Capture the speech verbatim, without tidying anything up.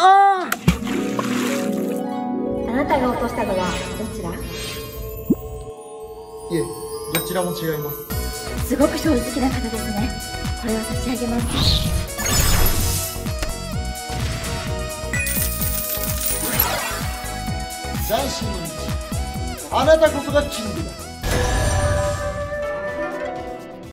ああなたが落としたのはどちら？ いえ、どちらも違います。 すごく正直な方ですね。これを差し上げます。 斬新の道、あなたこそがキングだ。